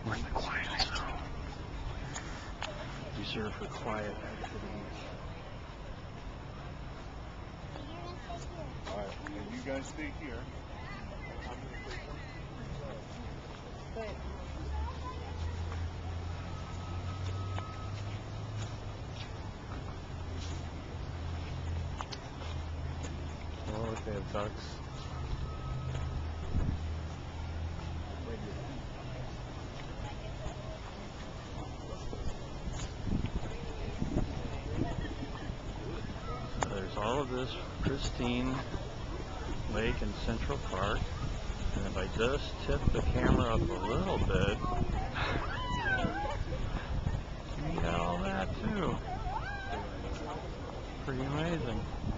We're in the quiet zone. Reserved for quiet activities. Alright, and you guys stay here. Oh, look, they have ducks. So there's all of this pristine lake in Central Park. And if I just tip the camera up a little bit, you got all that too. Pretty amazing.